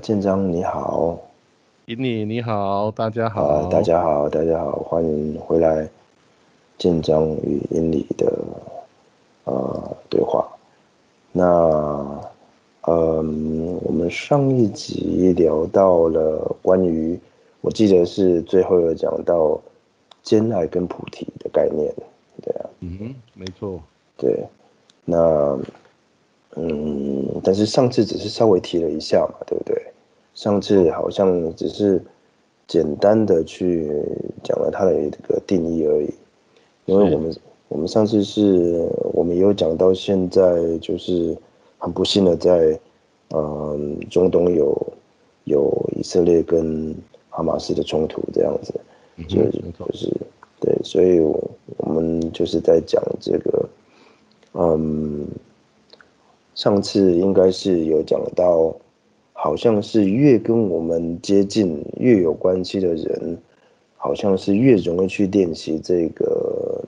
建章你好。 你好，大家大好。 家好，大家好，欢迎回来建章与英里的对话。那我们上一集聊到了关于，我记得是最后有讲到兼爱跟菩提的概念，对啊， 没错。 对，那但是上次只是稍微提了一下嘛，对不对？上次好像只是简单的去讲了它的一个定义而已，因为我是， 们我们上次我们有讲到现在就是很不幸的在中东有以色列跟哈马斯的冲突这样子，所以没错。 就是对，所以我们就是在讲这个嗯。上次应该是有讲到，好像是越跟我们接近、越有关系的人，好像是越容易去练习这个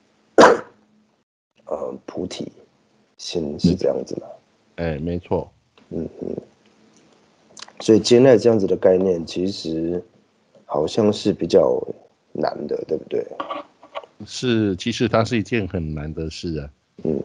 菩提心，是没， 这样子吗？ 没错。 所以接纳这样子的概念，其实好像是比较难的，对不对？ 是，其实它是一件很难的事啊，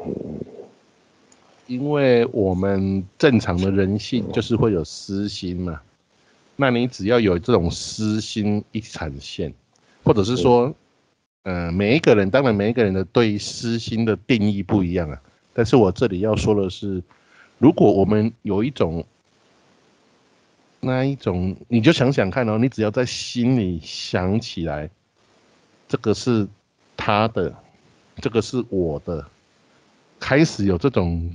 因为我们正常的人性就是会有私心嘛。那你只要有这种私心一产现，或者是说，每一个人，当然每一个人的对于私心的定义不一样啊。但是我这里要说的是，如果我们有一种那一种，你就想想看哦，你只要在心里想起来，这个是他的，这个是我的，开始有这种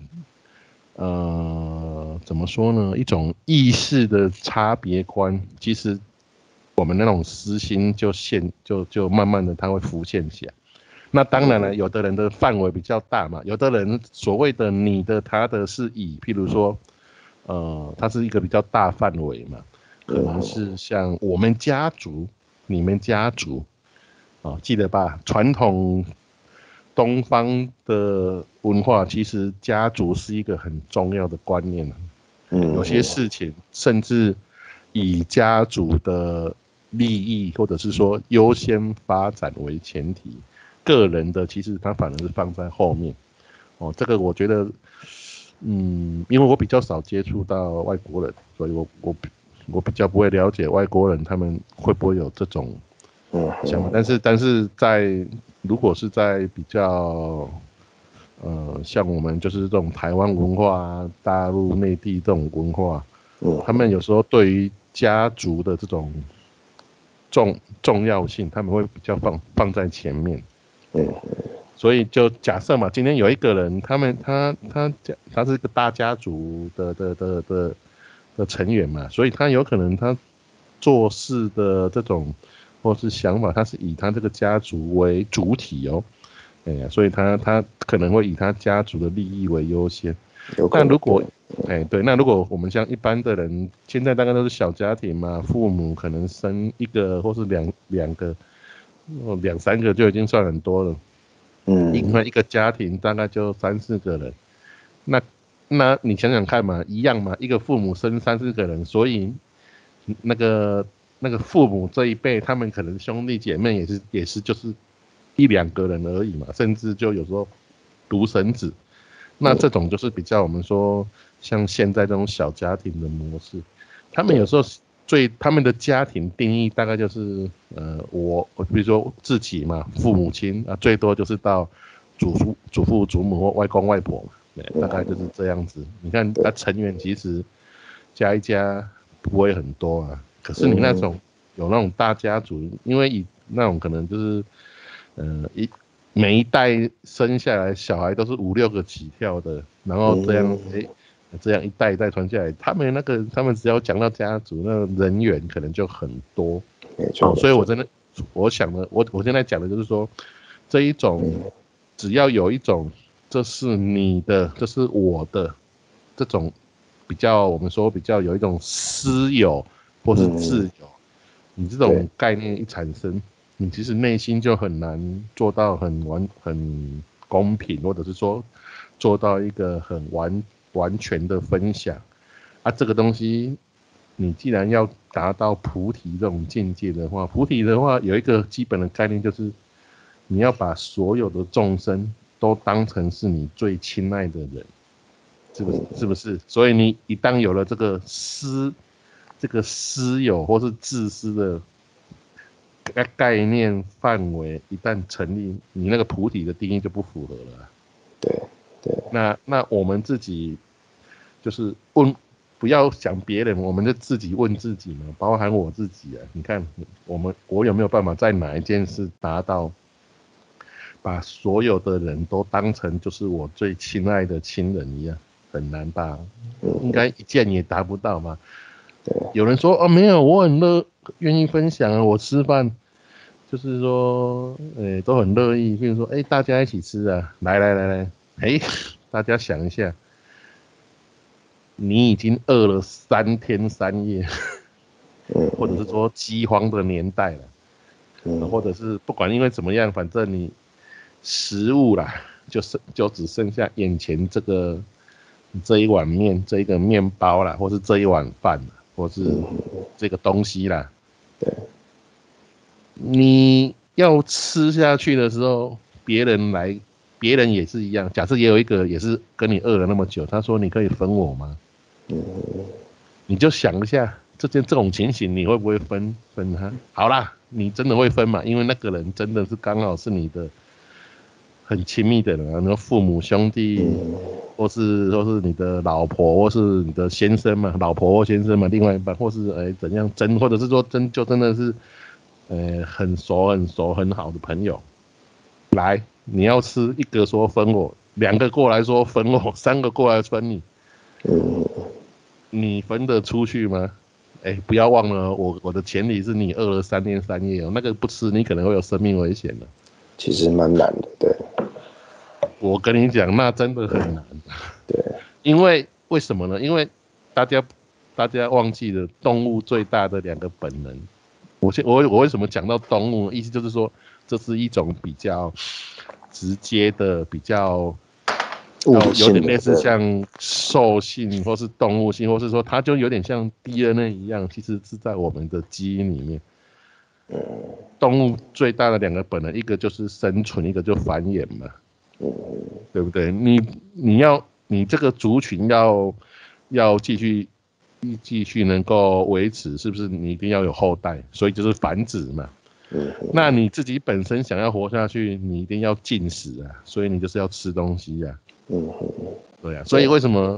怎么说呢？一种意识的差别观，其实我们那种私心就慢慢的它会浮现起来。那当然了，有的人的范围比较大嘛，有的人所谓的你的他的是以，譬如说，它是一个比较大范围嘛，可能是像我们家族、你们家族，记得吧？传统东方的文化，其实家族是一个很重要的观念。有些事情甚至以家族的利益或者是说优先发展为前提，个人的其实它反而是放在后面。这个我觉得，因为我比较少接触到外国人，所以我比较不会了解外国人他们会不会有这种想法。但是如果是在比较像我们就是这种台湾文化啊、大陆内地这种文化，他们有时候对于家族的这种重要性，他们会比较放在前面。所以就假设嘛，今天有一个人，他是一个大家族的成员嘛，所以他有可能他做事的这种或是想法，他是以他这个家族为主体哦。所以他可能会以他家族的利益为优先。 有可能对， 那如果对，那如果我们像一般的人，现在大概都是小家庭嘛，父母可能生一个或是两个，两三个就已经算很多了。因为一个家庭大概就三四个人，那你想想看嘛，一样嘛，一个父母生三四个人，所以那个父母这一辈，他们可能兄弟姐妹也是就是一两个人而已嘛，甚至就有时候独生子。那这种就是比较我们说像现在这种小家庭的模式，他们有对， 时候他们的家庭定义大概就是我比如说自己嘛，父母亲啊，最多就是到祖父祖母或外公外婆嘛，大概就是这样子。你看他成员其实加一加不会很多啊，可是你那种有那种大家族，因为以那种可能就是呃一每一代生下来小孩都是五六个起跳的，然后这样一代一代传下来，他们只要讲到家族，那个人员可能就很多。 没错没错， 所以我想的，我现在讲的就是说，这一种只要有一种这是你的，这是我的这种我们说比较有一种私有或是自由，你这对， 种概念一产生，你其实内心就很难做到很公平，或者是说做到一个很完全的分享啊。这个东西你既然要达到菩提这种境界的话，菩提的话有一个基本的概念，就是你要把所有的众生都当成是你最亲爱的人，是不是？所以你一旦有了这个私有或是自私的概念范围一旦成立，你那个菩提的定义就不符合了。 对对。 那我们自己就是不要想别人，我们就自己问自己嘛，包含我自己啊。你看我有没有办法在哪一件事达到把所有的人都当成就是我最亲爱的亲人一样？很难吧？应该一件也达不到嘛。有人说哦，没有，我很愿意分享啊，我吃饭就是说，都很乐意。比如说，大家一起吃啊，来，大家想一下，你已经饿了3天3夜，或者是说饥荒的年代了，或者是不管因为怎么样，反正你食物啦，就只剩下眼前这一碗面，这一个面包啦，或是这一碗饭啦，或是这个东西啦。 对， 你要吃下去的时候，别人也是一样。假设也有一个也是跟你饿了那么久，他说你可以分我吗？你就想一下这种情形，你会不会分他？好啦，你真的会分嘛？因为那个人真的是刚好是你的很亲密的人啊，你父母兄弟，或是你的老婆，或是你的先生嘛，老婆或先生嘛，另外一半，或是怎样或者是说就真的是很熟很好的朋友。来，你要吃，一个说分我，2个过来说分我，3个过来分你，你分得出去吗？不要忘了，我的前提是你饿了3天3夜哦，那个不吃你可能会有生命危险的。 其实蛮难的，对。 我跟你讲，那真的很难。 对。 因为什么呢？因为大家忘记了动物最大的2个本能。我为什么讲到动物？意思就是说，这是一种比较直接的，比较有点类似像兽性，或是动物性，或是说它就有点像 DNA 一样，其实是在我们的基因里面。动物最大的2个本能，一个就是生存，一个就繁衍嘛，对不对？你这个族群要继续能够维持，是不是你一定要有后代？所以就是繁殖嘛。那你自己本身想要活下去，你一定要进食啊，所以你就是要吃东西啊。对啊，所以为什么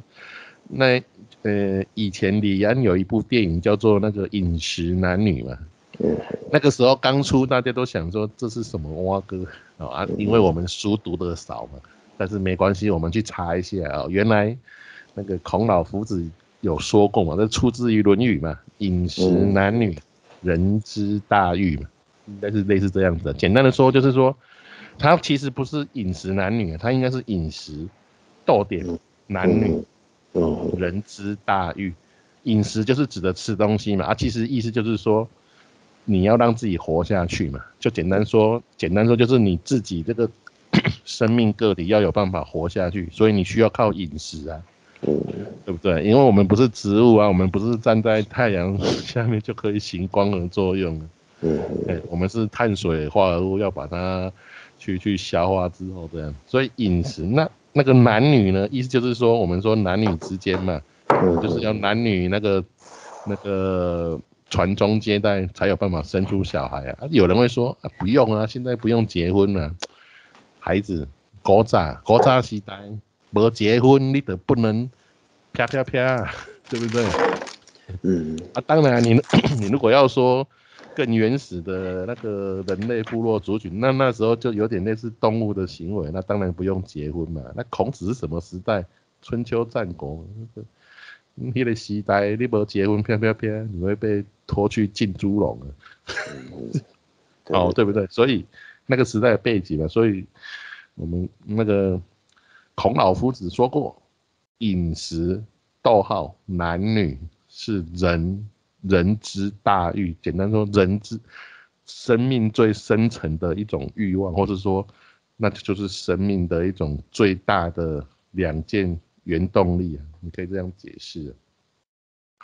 以前李安有一部电影叫做那个《饮食男女》嘛。那个时候刚出，大家都想说这是什么蛙哥啊？因为我们书读得少嘛。但是没关系，我们去查一下啊，原来那个孔老夫子有说过嘛，这出自于《论语》嘛，饮食男女，人之大欲嘛，应该是类似这样子的。简单的说就是说，它其实不是饮食男女，它应该是饮食男女，人之大欲。饮食就是指的吃东西嘛，其实意思就是说，你要让自己活下去嘛，就简单说就是你自己这个生命个体要有办法活下去，所以你需要靠饮食啊，对不对？因为我们不是植物啊，我们不是站在太阳下面就可以行光合作用我们是碳水化合物，要把它去消化之后这样，所以饮食那个男女呢，意思就是说，我们说男女之间嘛，就是要男女那个传宗接代才有办法生出小孩啊。有人会说不用啊，现在不用结婚了，孩子古早时代没结婚你都不能啪啪啪，对不对？当然你如果要说更原始的那个人类部落族群，那时候就有点类似动物的行为，那当然不用结婚嘛。那孔子是什么时代？春秋战国，那个时代你没结婚，啪啪啪，你会被拖去进猪笼对不对？所以那个时代的背景嘛，所以我们那个孔老夫子说过，饮食男女是人之大欲。简单说，人之生命最深层的一种欲望，或是说，那就是生命的一种最大的2件原动力啊，你可以这样解释。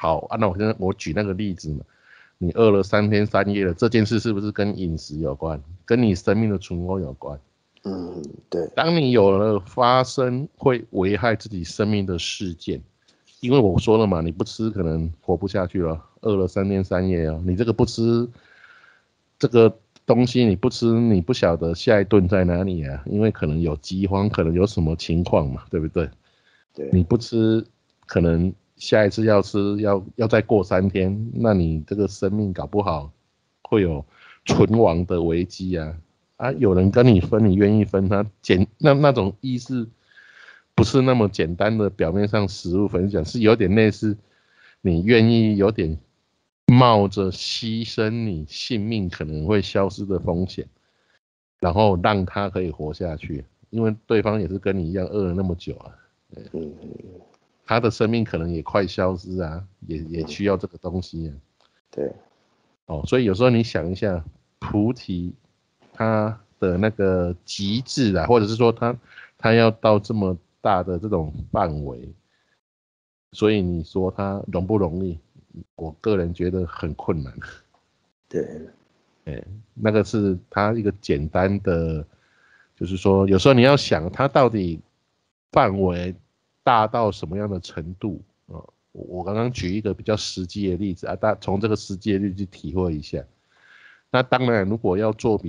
好啊，那我举那个例子嘛，你饿了3天3夜了，这件事是不是跟饮食有关，跟你生命的存活有关？ 对。 当你有了发生会危害自己生命的事件，因为我说了嘛，你不吃可能活不下去了，饿了3天3夜哦，你这个不吃这个东西，你不吃，你不晓得下一顿在哪里啊，因为可能有饥荒，可能有什么情况嘛，对不对？ 对。 你不吃，可能下一次要吃要再过3天，那你这个生命搞不好会有存亡的危机啊！啊，有人跟你分，你愿意分他，那种意思不是那么简单的表面上食物分享，是有点类似你愿意有点冒着牺牲你性命可能会消失的风险，然后让他可以活下去，因为对方也是跟你一样饿了那么久啊。他的生命可能也快消失啊，也需要这个东西啊。 对。 所以有时候你想一下，菩提他的那个极致啊，或者是说他要到这么大的这种范围，所以你说他容不容易？我个人觉得很困难。 对。 那个是他一个简单的，就是说有时候你要想他到底范围大到什么样的程度啊？我刚刚举一个比较实际的例子啊，大家从这个实际的例子去体会一下。那当然，如果要做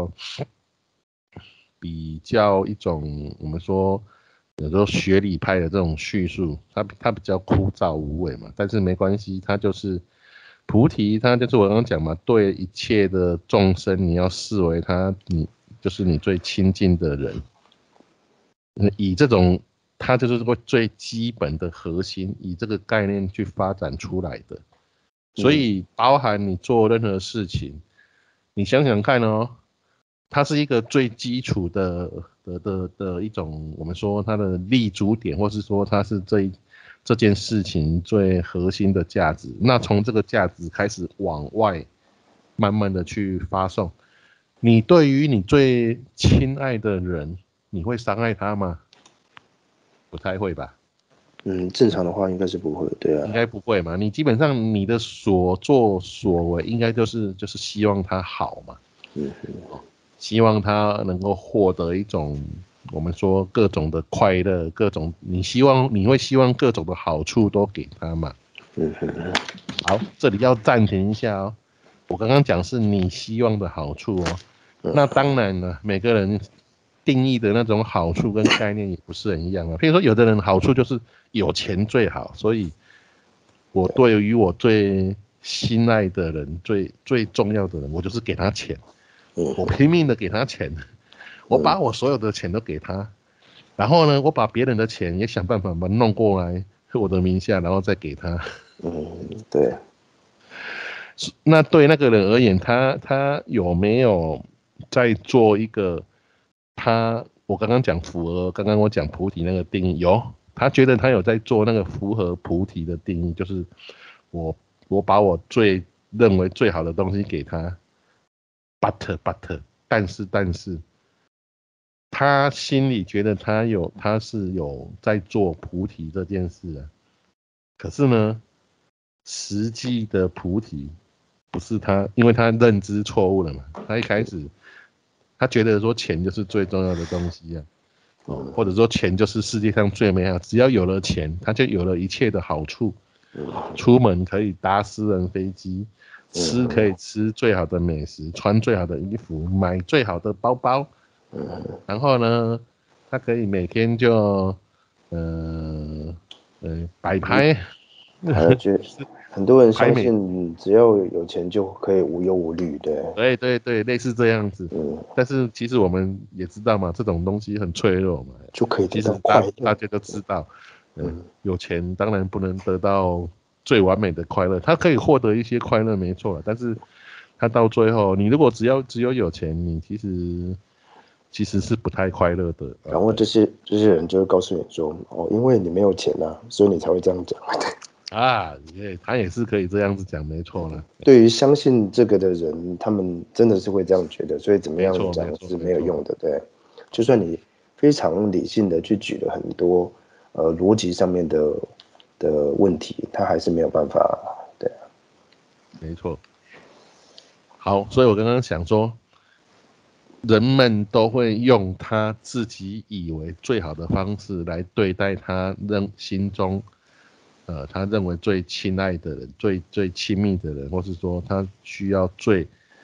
比较一种我们说有时候学理派的这种叙述，它比较枯燥无味嘛，但是没关系，它就是菩提，它就是我刚刚讲嘛，对一切的众生，你要视为你就是你最亲近的人，以这种它就是最基本的核心，以这个概念去发展出来的，所以包含你做任何事情，你想想看哦。它是一个最基础的一种，我们说它的立足点，或是说它是这件事情最核心的价值。那从这个价值开始往外慢慢的去发送。你对于你最亲爱的人，你会伤害他吗？不太会吧。 正常的话应该是不会，对啊。 应该不会嘛。你基本上你的所作所为，应该就是希望他好嘛。希望他能够获得一种我们说各种的快乐，各种你会希望各种的好处都给他嘛。好，这里要暂停一下哦。我刚刚讲是你希望的好处哦。那当然了，每个人定义的那种好处跟概念也不是很一样啊。譬如说，有的人好处就是有钱最好，所以我对于我最心爱的人、最重要的人，我就是给他钱。我拼命的给他钱，我把我所有的钱都给他，然后呢，我把别人的钱也想办法把它弄过来我的名下，然后再给他。 对。 那对那个人而言，他有没有在做一个我刚刚讲刚刚我讲菩提那个定义，有，他觉得他有在做那个符合菩提的定义，就是我把我认为最好的东西给他。but 但是，他心里觉得他是有在做菩提这件事啊，可是呢，实际的菩提不是他，因为他认知错误了嘛。他一开始他觉得说钱就是最重要的东西啊，或者说钱就是世界上最美好，只要有了钱，他就有了一切的好处。出门可以搭私人飞机。吃可以吃最好的美食，穿最好的衣服，买最好的包包，然后呢，他可以每天就摆拍， 还有很多人相信只要有钱就可以无忧无虑，对。 对，类似这样子。但是其实我们也知道嘛，这种东西很脆弱嘛， 就可以其实快乐。 大家都知道，有钱当然不能得到最完美的快乐，他可以获得一些快乐没错，但是他到最后，你如果只有钱，你其实是不太快乐的。 然后这些人就会告诉你说，因为你没有钱啊，所以你才会这样讲。 他也是可以这样子讲，没错了。 对于相信这个的人，他们真的是会这样觉得，所以怎么样讲是没有用的，对。就算你非常理性的去举了很多逻辑上面的的问题，他还是没有办法。对啊， 没错。好，所以我刚刚想说，人们都会用他自己以为最好的方式来对待他心中，他认为最亲爱的人、最亲密的人，或是说他需要最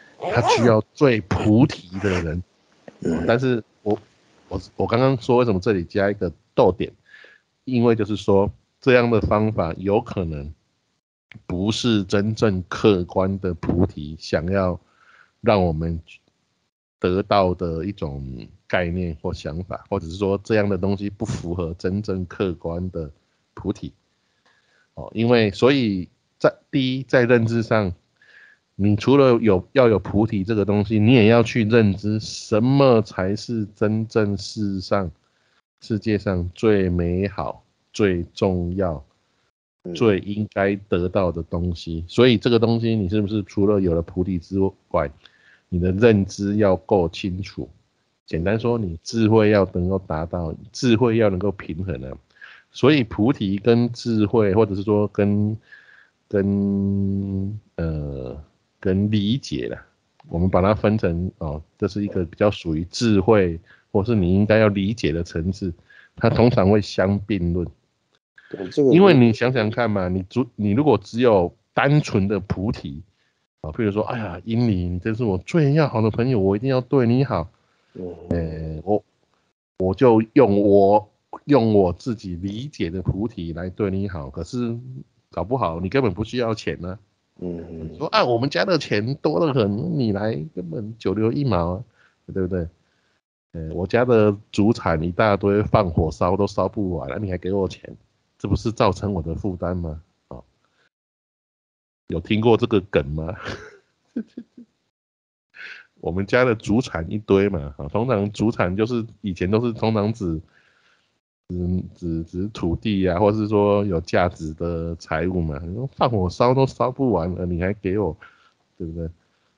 菩提的人。但是我刚刚说为什么这里加一个逗点，因为就是说这样的方法有可能不是真正客观的菩提想要让我们得到的一种概念或想法，或者是说这样的东西不符合真正客观的菩提。因为所以第一在认知上，你除了要有菩提这个东西，你也要去认知什么才是真正世界上最美好、最重要、最应该得到的东西。所以这个东西你是不是除了有了菩提之外，你的认知要够清楚？简单说，你智慧要能够达到，智慧要能够平衡啊。所以菩提跟智慧，或者是说跟理解啦，我们把它分成这是一个比较属于智慧，或是你应该要理解的层次，它通常会相并论。 对这个， 因为你想想看嘛，你如果只有单纯的菩提譬如说，哎呀，英里，你真是我最要好的朋友，我一定要对你好。我就用我自己理解的菩提来对你好，可是搞不好你根本不需要钱呢、你说我们家的钱多得很，你来根本九牛一毛啊，对不对？我家的祖产一大堆，放火烧都烧不完了，你还给我钱，这不是造成我的负担吗？有听过这个梗吗？我们家的祖产一堆嘛，通常祖产就是以前都是通常指土地啊，或是说有价值的财物嘛。你说放火烧都烧不完了，你还给我，对不对？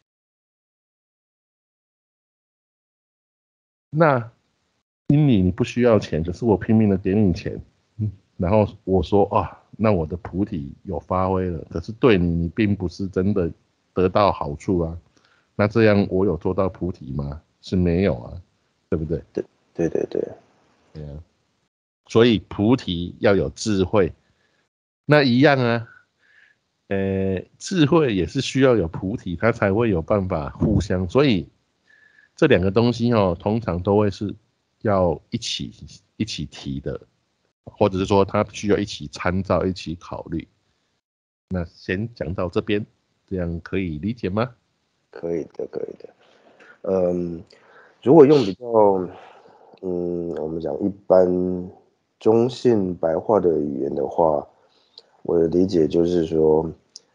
那因你不需要钱，可是我拼命的给你钱，然后我说那我的菩提有发挥了，可是对你并不是真的得到好处啊。那这样我有做到菩提吗？是没有啊，对不对？ 对对对， 对啊。所以菩提要有智慧，那一样啊。智慧也是需要有菩提，它才会有办法互相。所以这两个东西通常都会是要一起提的，或者是说它需要一起参照、一起考虑。那先讲到这边，这样可以理解吗？ 可以的，可以的。如果用比较，我们讲一般中性白话的语言的话，我的理解就是说，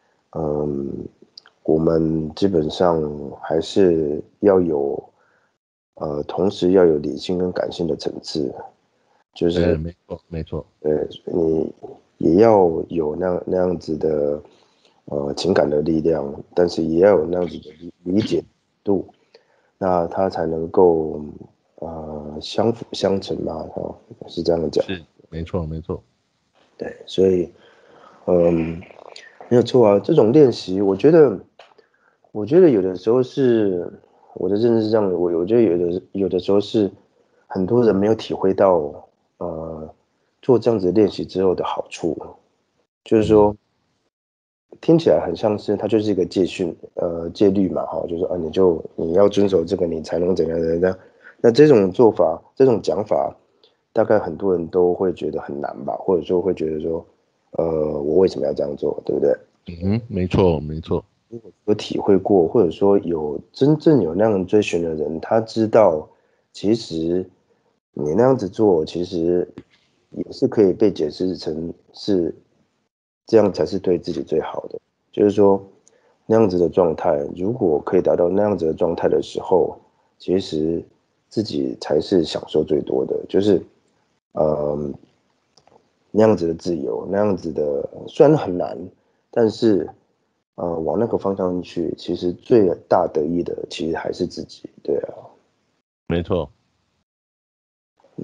我们基本上还是要有，同时要有理性跟感性的层次，就是没错，没错。 你也要有那样子的情感的力量，但是也要有那样子的理解度，那它才能够相辅相成嘛，是这样讲。 是，没错，没错。 对，所以嗯，没有错啊。这种练习，我觉得有的时候是我的认知是这样的，我觉得有的时候是很多人没有体会到，做这样子的练习之后的好处，就是说，听起来很像是它就是一个戒律嘛，就是说你要遵守这个，你才能怎样怎样。那这种做法，这种讲法，大概很多人都会觉得很难吧，或者说会觉得说，我为什么要这样做，对不对？ 没错，没错。 有体会过，或者说真正有那样追寻的人，他知道，其实你那样子做，其实也是可以被解释成是这样才是对自己最好的。就是说，那样子的状态，如果可以达到那样子的状态的时候，其实自己才是享受最多的。就是，呃，那样子的自由，那样子的虽然很难，但是。往那个方向去，其实最大得益的，其实还是自己，对啊。 没错。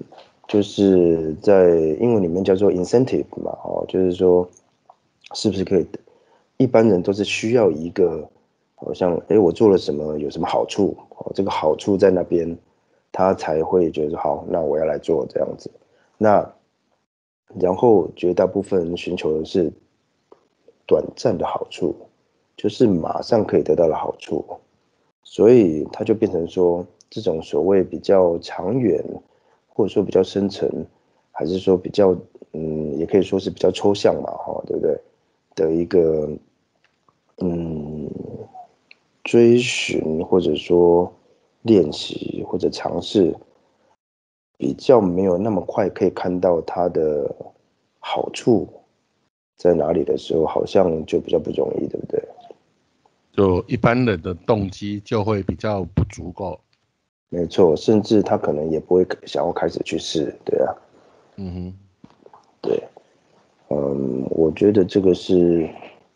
就是在英文里面叫做 incentive 嘛，就是说是不是可以，一般人都是需要一个，好像我做了什么有什么好处，这个好处在那边，他才会觉得好，那我要来做这样子。那然后绝大部分人寻求的是短暂的好处，就是马上可以得到的好处，所以它就变成说这种所谓比较长远，或者说比较深层，还是说比较也可以说是比较抽象嘛，对不对？的一个嗯追寻或者说练习或者尝试，比较没有那么快可以看到它的好处在哪里的时候，好像就比较不容易，对不对？ 就一般人的动机就会比较不足够。 没错，甚至他可能也不会想要开始去试，对啊， 嗯哼， 对，我觉得这个是，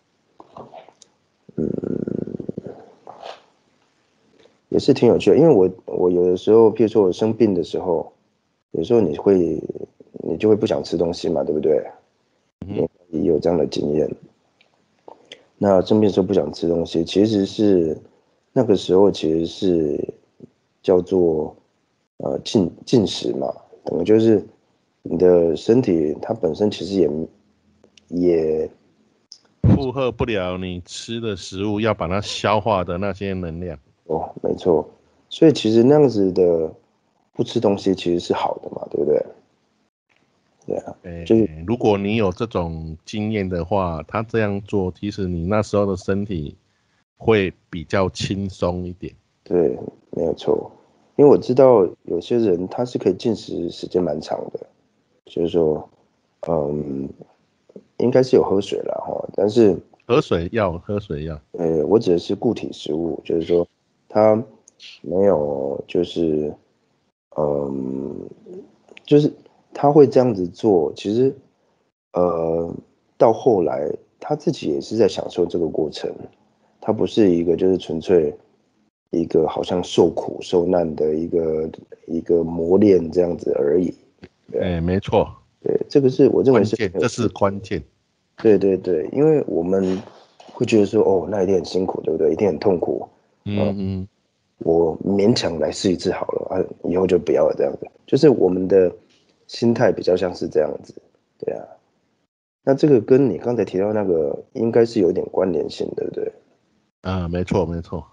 也是挺有趣的，因为我有的时候，譬如说我生病的时候，有时候你就会不想吃东西嘛，对不对？ 嗯哼， 也有这样的经验。那生病的时候不想吃东西，其实是那个时候其实是叫做进食嘛，等于就是你的身体它本身其实也负荷不了你吃的食物要把它消化的那些能量。 没错，所以其实那样子的不吃东西其实是好的嘛，对不对？对啊，就是如果你有这种经验的话，他这样做，其实你那时候的身体会比较轻松一点。 对，没有错。因为我知道有些人他是可以进食时间蛮长的，就是说，嗯，应该是有喝水了哈，但是喝水药。 我指的是固体食物，就是说他没有就是嗯，就是他会这样子做，其实呃到后来他自己也是在享受这个过程，他不是一个就是纯粹一个好像受苦受难的一个磨练这样子而已，对啊， 没错， 对，这个是我认为关键， 是很有这是趣的。 关键。 对对对，因为我们会觉得说，哦，那一定很辛苦，对不对？一定很痛苦。 嗯嗯， 我勉强来试一次好了，以后就不要了，这样子。就是我们的心态比较像是这样子，对啊。那这个跟你刚才提到那个应该是有点关联性，对不对？ 没错没错。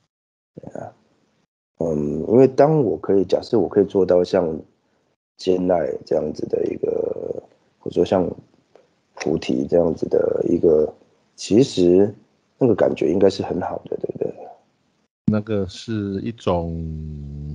因为当我可以假设我可以做到像接奈这样子的一个，或者说像菩提这样子的一个，其实那个感觉应该是很好的，对不对？ 那个是一种，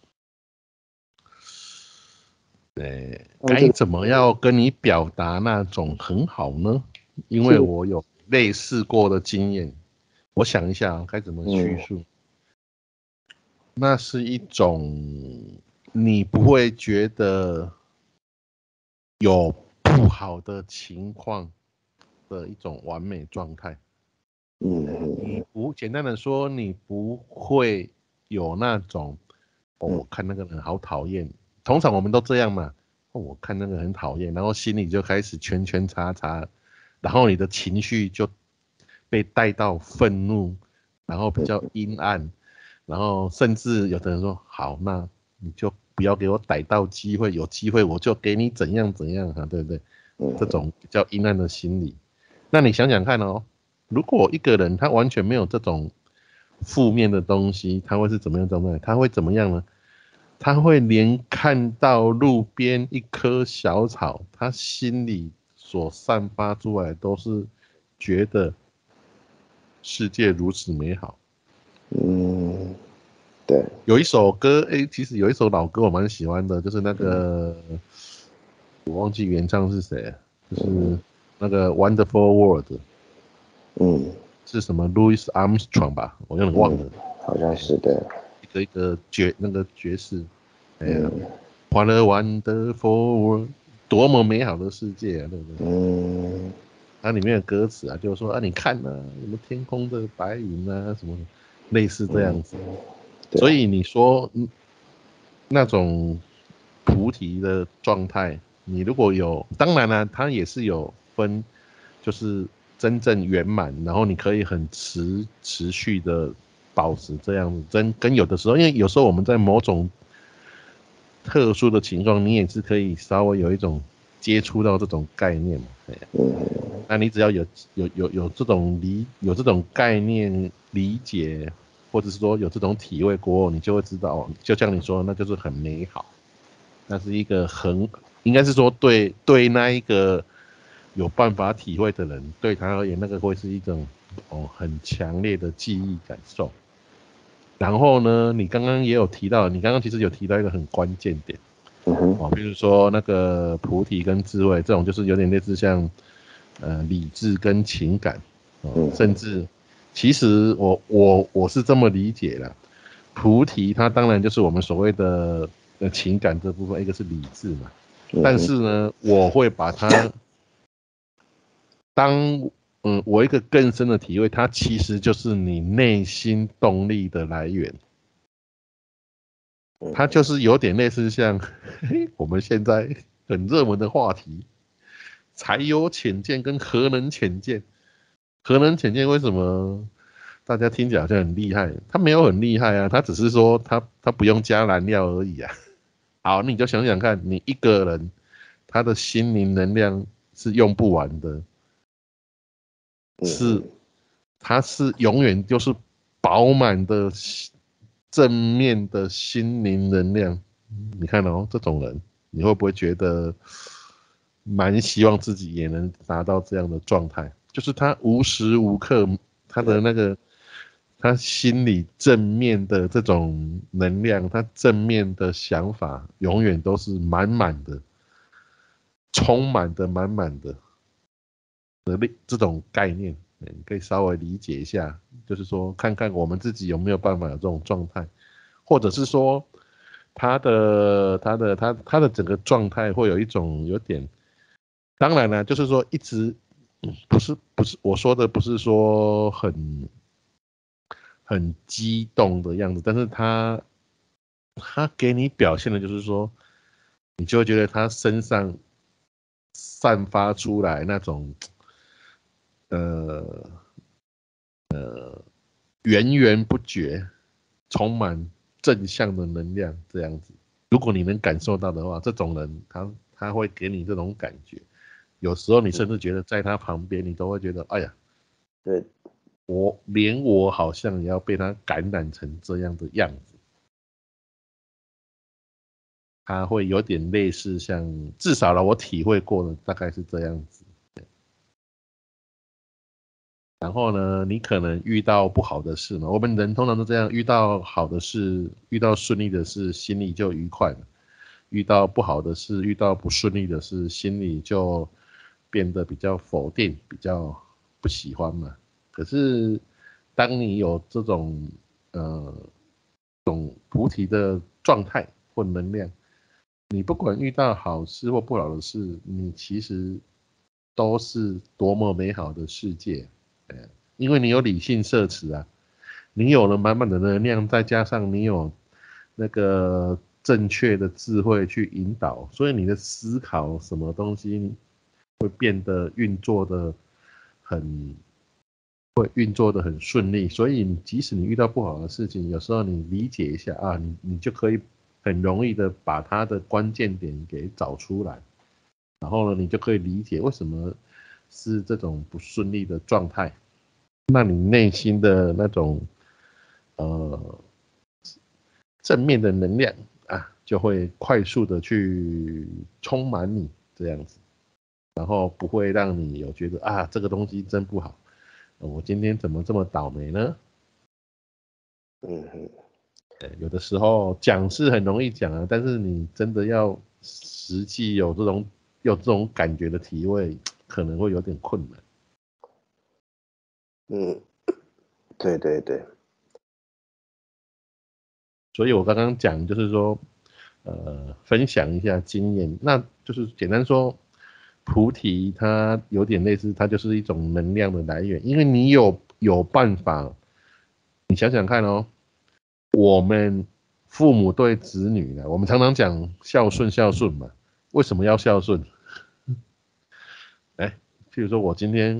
那这个， 该怎么样跟你表达那种很好呢？因为是， 我有类似过的经验，我想一下该怎么叙嗯述。那是一种你不会觉得有不好的情况的一种完美状态。你嗯不简单的说，你不会有那种嗯我看那个人好讨厌。通常我们都这样嘛，我看那个很讨厌，然后心里就开始圈圈叉叉，然后你的情绪就被带到愤怒，然后比较阴暗，然后甚至有的人说好，那你就不要给我逮到机会，有机会我就给你怎样怎样啊，对不对？这嗯种比较阴暗的心理，那你想想看哦，如果一个人他完全没有这种负面的东西，他会是怎么样状态？他会怎么样呢？他会连看到路边一棵小草，他心里所散发出来都是觉得世界如此美好。 嗯，对， 有一首歌，其实有一首老歌我蛮喜欢的，就是那个我忘记原唱是谁了，就是那个《Wonderful World》 嗯是什么 Louis Armstrong 吧，我有点忘了。 好像哎， 是的， 一个那个爵士，哎呀嗯 ，What a wonderful world，多么美好的世界啊，对不对？ 嗯它里面的歌词啊，就是说啊，你看呐、什么天空的白云啊，什么类似这样子。 对， 所以你说，那种菩提的状态，你如果有，当然了，它也是有分，就是真正圆满，然后你可以很持续的保持这样子，跟有的时候，因为有时候我们在某种特殊的情况，你也是可以稍微有一种接触到这种概念嘛。那你只要有这种概念理解，或者是说有这种体会过后，你就会知道，就像你说的，那就是很美好。那是一个应该是说对那一个有办法体会的人，对他而言，那个会是一种很强烈的记忆感受。然后呢，你刚刚其实有提到一个很关键点，比如说那个菩提跟智慧这种，就是有点类似像理智跟情感，甚至其实我是这么理解的，菩提它当然就是我们所谓的情感这部分，一个是理智嘛，但是呢，我会把它当我一个更深的体会，它其实就是你内心动力的来源。它就是有点类似像我们现在很热门的话题，才有潜舰跟核能潜舰。核能潜舰为什么大家听起来好像很厉害？它没有很厉害啊，它只是说它不用加燃料而已啊。好，你就想想看，你一个人他的心灵能量是用不完的，他是永远就是饱满的正面的心灵能量。你看哦，这种人，你会不会觉得蛮希望自己也能达到这样的状态？就是他无时无刻他的那个他心里正面的这种能量，他正面的想法永远都是满满的，充满的满满的这种概念。你可以稍微理解一下，就是说看看我们自己有没有办法有这种状态，或者是说他的整个状态会有一种有点，当然了，就是说一直不是我说的不是说很激动的样子，但是他给你表现的就是说，你就会觉得他身上散发出来那种源源不绝、充满正向的能量这样子。如果你能感受到的话，这种人他会给你这种感觉。有时候你甚至觉得在他旁边，你都会觉得，哎呀， 对， 我好像也要被他感染成这样的样子。他会有点类似像，至少我体会过的大概是这样子。然后呢，你可能遇到不好的事嘛，我们人通常都这样，遇到好的事，遇到顺利的事，心里就愉快了；遇到不好的事，遇到不顺利的事，心里就变得比较否定，比较不喜欢嘛。可是当你有这种菩提的状态或能量，你不管遇到好事或不好的事，你其实都是多么美好的世界。因为你有理性摄持啊，你有了满满的能量，再加上你有那个正确的智慧去引导，所以你的思考什么东西会变得运作的很顺利。所以即使你遇到不好的事情，有时候你理解一下啊，你就可以很容易的把它的关键点给找出来，然后呢，你就可以理解为什么是这种不顺利的状态。那你内心的那种正面的能量啊，就会快速的去充满你这样子，然后不会让你有觉得啊这个东西真不好，我今天怎么这么倒霉呢？有的时候讲是很容易讲啊，但是你真的要实际有这种感觉的体会，可能会有点困难。 对对对， 所以我刚刚讲就是说，分享一下经验，那就是简单说，菩提它有点类似，它就是一种能量的来源，因为你有办法，你想想看哦，我们父母对子女呢，我们常常讲孝顺嘛，为什么要孝顺？哎，譬如说我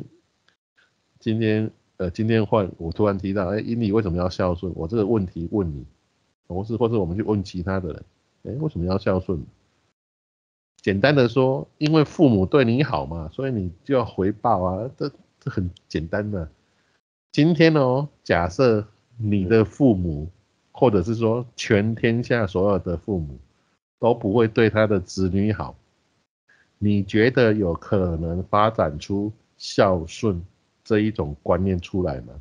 今天我突然提到，哎，英你为什么要孝顺？我这个问题问你，或者我们去问其他的人，哎，为什么要孝顺？简单的说，因为父母对你好嘛，所以你就要回报啊，这很简单的。今天哦，假设你的父母，或者是说全天下所有的父母都不会对他的子女好，你觉得有可能发展出孝顺这一种观念出来吗？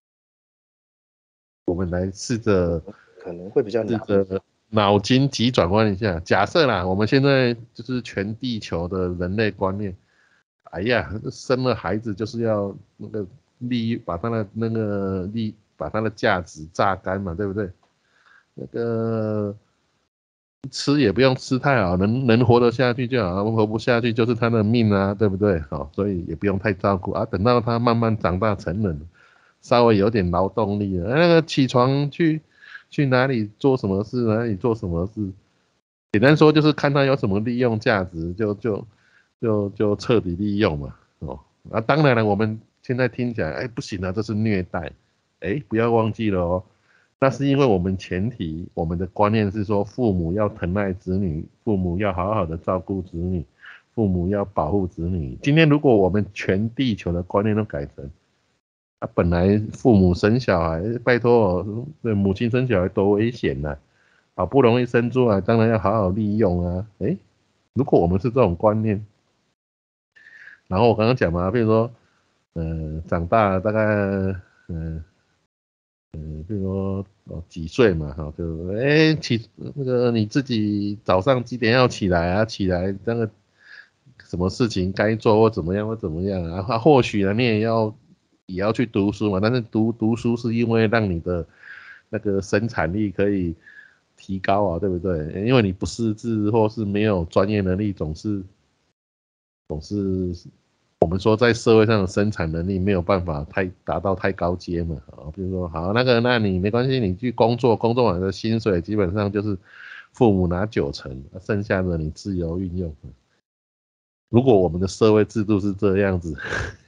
我们来可能会比较难。 试着脑筋急转弯一下。假设啦，我们现在就是全地球的人类观念，哎呀，生了孩子就是要那个利益，把他的价值榨干嘛，对不对？那个吃也不用吃太好，能活得下去就好，活不下去就是他的命啊，对不对？好，所以也不用太照顾啊。等到他慢慢长大成人，稍微有点劳动力了，那个起床去哪里做什么事，哪里做什么事，简单说就是看他有什么利用价值，就彻底利用嘛。哦，啊，当然了，我们现在听起来，哎，不行啊，这是虐待，哎，不要忘记了哦。那是因为我们前提，我们的观念是说，父母要疼爱子女，父母要好好的照顾子女，父母要保护子女。今天如果我们全地球的观念都改成，啊，本来父母生小孩，拜托哦，对母亲生小孩多危险呐、好不容易生出来，当然要好好利用啊。诶，如果我们是这种观念，然后我刚刚讲嘛，比如说，长大了大概，嗯、比如说几岁嘛，哈，就那个你自己早上几点要起来啊？起来那个什么事情该做或怎么样或怎么样啊？或许呢你也要去读书嘛，但是读书是因为让你的那个生产力可以提高啊，对不对？因为你不识字或是没有专业能力，总是我们说在社会上的生产能力没有办法达到太高阶嘛，啊，比如说好那你没关系，你去工作，工作完的薪水基本上就是父母拿90%，剩下的你自由运用。如果我们的社会制度是这样子，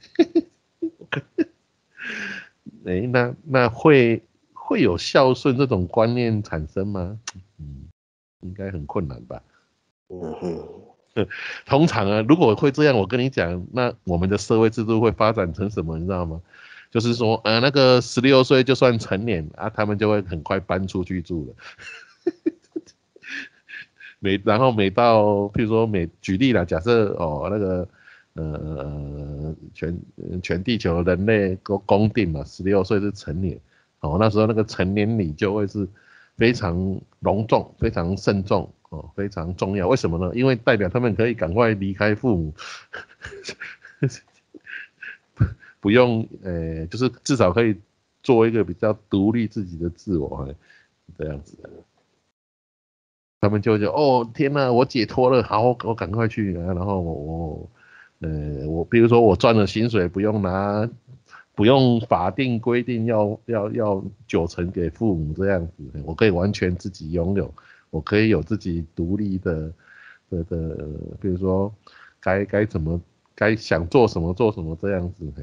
哎，那会有孝顺这种观念产生吗？嗯，应该很困难吧。 嗯哼。 通常啊，如果会这样，我跟你讲，那我们的社会制度会发展成什么，你知道吗？就是说，那个16岁就算成年啊，他们就会很快搬出去住了。然后每到，譬如说举例啦，假设哦那个全地球人类都公定嘛，16岁是成年，哦那时候那个成年礼就会是非常隆重、非常慎重哦，非常重要。为什么呢？因为代表他们可以赶快离开父母，不用就是至少可以做一个比较独立自己的自我，这样子。他们就哦天哪，我解脱了，好，我赶快去啊，然后我比如说我赚了薪水不用法定规定要90%给父母这样子，我可以完全自己拥有，我可以有自己独立的，比如说该怎么想做什么做什么这样子，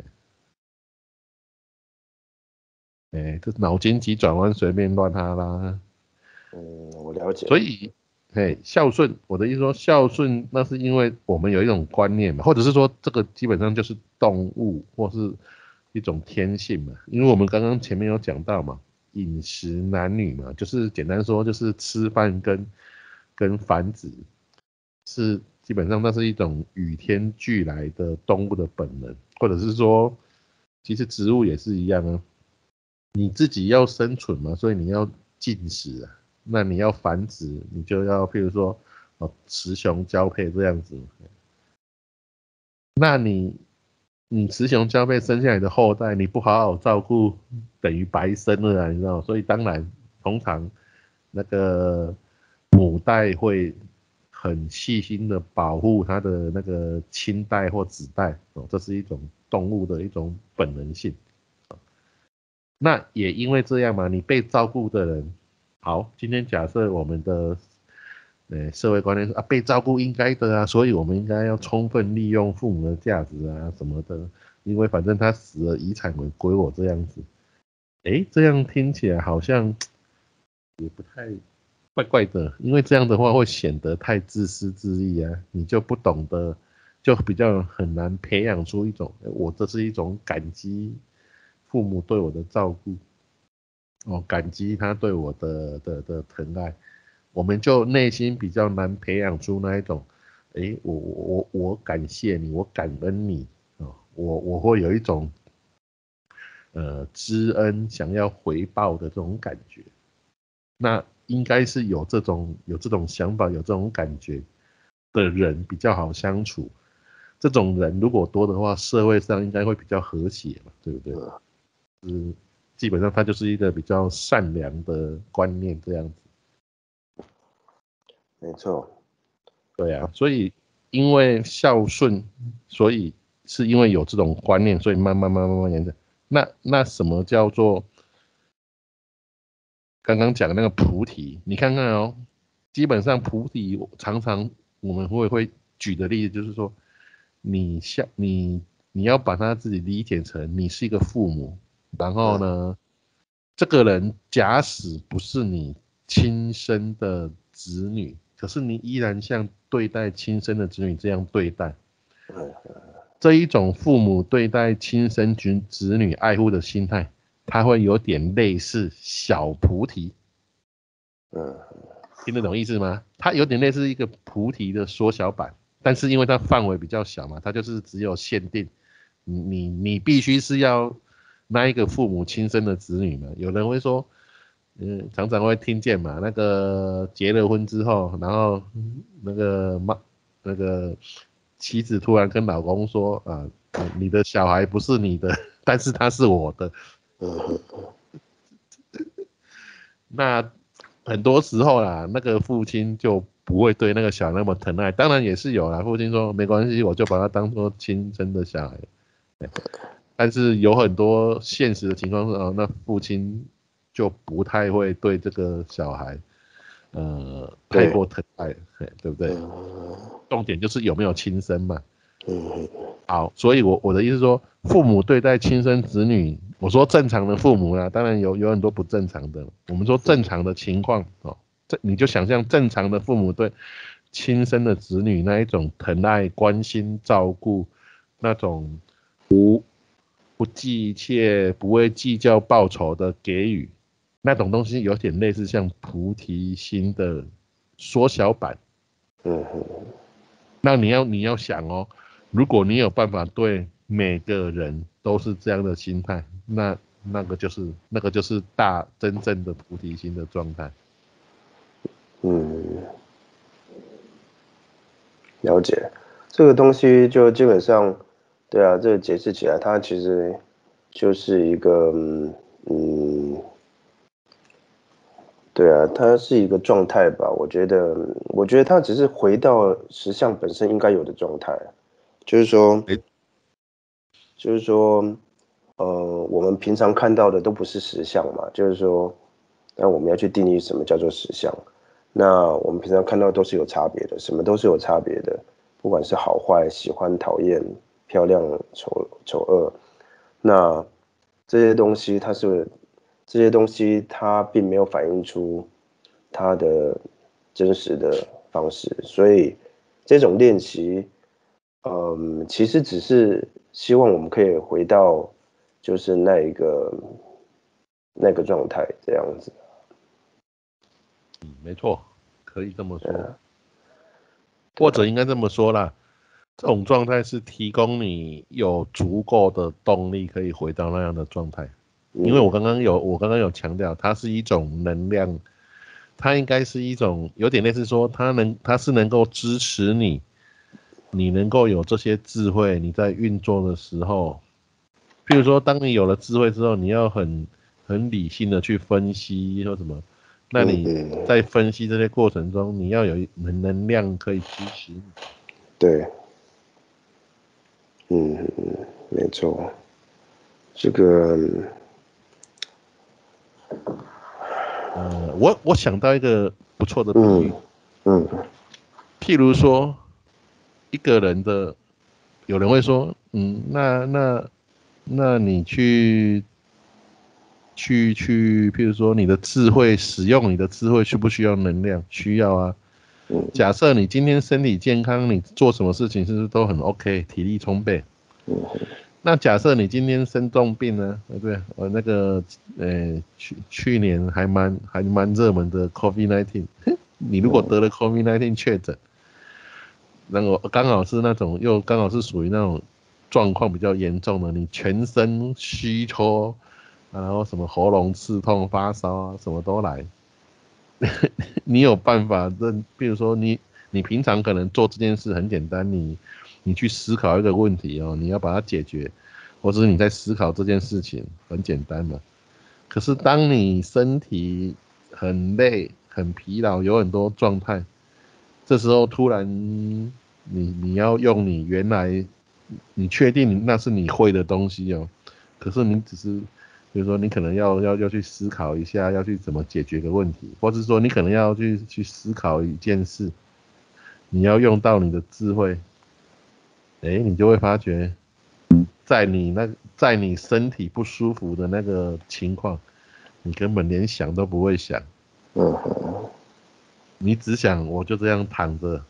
这脑筋急转弯随便乱哈拉。 嗯，我了解。 所以，孝顺，我的意思说孝顺，那是因为我们有一种观念嘛，或者是说这个基本上就是动物或是一种天性嘛。因为我们刚刚前面有讲到嘛，饮食男女嘛，就是简单说就是吃饭跟繁殖是基本上那是一种与天俱来的动物的本能，或者是说，其实植物也是一样啊。你自己要生存嘛，所以你要进食啊。那你要繁殖，你就要譬如说雌雄交配这样子。那你雌雄交配生下来的后代，你不好好照顾，等于白生了啊，你知道吗？所以当然，通常那个母代会很细心的保护它的那个亲代或子代哦，这是一种动物的一种本能性。那也因为这样嘛，你被照顾的人好，今天假设我们的社会观念说啊，被照顾应该的啊，所以我们应该要充分利用父母的价值啊什么的，因为反正他死了，遗产归我这样子。这样听起来好像也不太怪怪的，因为这样的话会显得太自私自利啊，你就不懂得，就比较很难培养出一种，我这是一种感激父母对我的照顾，哦，感激他对我的疼爱，我们就内心比较难培养出那一种，我感谢你，我感恩你，哦，我会有一种知恩想要回报的这种感觉。那应该是有这种想法，有这种感觉的人比较好相处。这种人如果多的话，社会上应该会比较和谐嘛，对不对？基本上他就是一个比较善良的观念这样子。 没错。 对啊，所以因为孝顺，所以是因为有这种观念，所以慢慢延伸。那什么叫做刚刚讲的那个菩提？你看看哦，基本上菩提常常我们会举的例子就是说，你像你要把他自己理解成你是一个父母，然后嗯呢，这个人假使不是你亲生的子女，可是你依然像对待亲生的子女这样对待， 嗯这一种父母对待亲生子女爱护的心态，它会有点类似小菩提。 嗯听得懂意思吗？它有点类似一个菩提的缩小版，但是因为它范围比较小嘛，它就是只有限定你必须是要那一个父母亲生的子女嘛。有人会说，常常会听见嘛，那个结了婚之后，然后那个那个妻子突然跟老公说啊，你的小孩不是你的，但是他是我的。 嗯那很多时候啦，那个父亲就不会对那个小孩那么疼爱，当然也是有啦。父亲说没关系，我就把他当做亲生的小孩。但是有很多现实的情况是，哦，那父亲就不太会对这个小孩，太对。 过疼爱，对不对？ 嗯重点就是有没有亲生嘛。 嗯好，所以我的意思是说，父母对待亲生子女，我说正常的父母啦，当然有很多不正常的。我们说正常的情况哦，你就想象正常的父母对亲生的子女那一种疼爱、关心、照顾，那种不计一切、不会计较报酬的给予，那种东西有点类似像菩提心的缩小版。 嗯嗯那你要想哦，如果你有办法对每个人都是这样的心态，那个就是真正的菩提心的状态。 嗯，了解。这个东西就基本上，对啊，这个解释起来，它其实就是一个，对啊，它是一个状态吧。我觉得它只是回到实相本身应该有的状态，就是说， 诶， 就是说，我们平常看到的都不是实相嘛，就是说，那我们要去定义什么叫做实相。那我们平常看到都是有差别的，什么都是有差别的，不管是好坏、喜欢、讨厌、漂亮、丑恶，那这些东西它并没有反映出它的真实的方式，所以这种练习，其实只是希望我们可以回到就是那个状态这样子。 没错，可以这么说， 对啊，对啊。 或者应该这么说啦。这种状态是提供你有足够的动力可以回到那样的状态，因为嗯我刚刚有强调，它是一种能量，它应该是一种有点类似说，它是能够支持你，你能够有这些智慧，你在运作的时候，譬如说，当你有了智慧之后，你要很理性的去分析或什么，那你嗯嗯， 在分析这些过程中，你要有能量可以支持你。 对。没错。这个我想到一个不错的比喻，譬如说一个人的，有人会说，那你譬如说你的智慧，使用你的智慧需不需要能量？需要啊。假设你今天身体健康，你做什么事情是不是都很 OK，体力充沛？那假设你今天生重病呢，对不对？那个去年还蛮热门的 COVID-19，你如果得了 COVID-19 确诊，然后刚好是那种又刚好是属于那种状况比较严重的，你全身虚脱，然后什么喉咙刺痛、发烧啊，什么都来，你有办法比如说你平常可能做这件事很简单，你去思考一个问题哦，你要把它解决，或者是你在思考这件事情很简单嘛。可是当你身体很累、很疲劳，有很多状态，这时候突然你要用你原来你确定那是你会的东西哦，可是你只是比如说你可能要去思考一下，要去怎么解决个问题，或者说你可能要去思考一件事，你要用到你的智慧，你就会发觉，在你身体不舒服的那个情况，你根本连想都不会想，你只想我就这样躺着，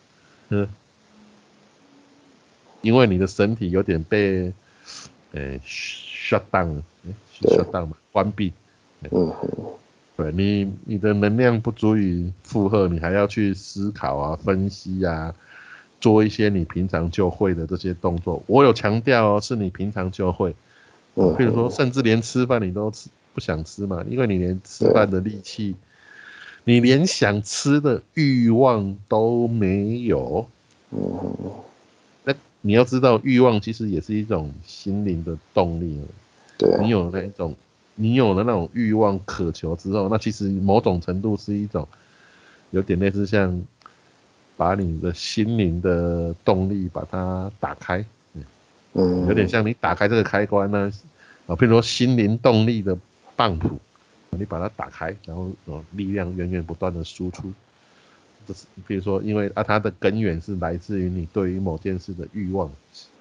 因为你的身体有点被shut down，shut down 嘛，关闭。对你的能量不足以负荷，你还要去思考啊、分析啊，做一些你平常就会的这些动作。我有强调哦，是你平常就会。譬如说，甚至连吃饭你都不想吃嘛，因为你连吃饭的力气，你连想吃的欲望都没有。那你要知道，欲望其实也是一种心灵的动力。你有那种，你有了那种欲望渴求之后，那其实某种程度是一种有点类似像把你的心灵的动力把它打开，有点像你打开这个开关呢，譬如说心灵动力的棒谱，你把它打开，然后力量源源不断的输出。这是比如说，因为它的根源是来自于你对于某件事的欲望。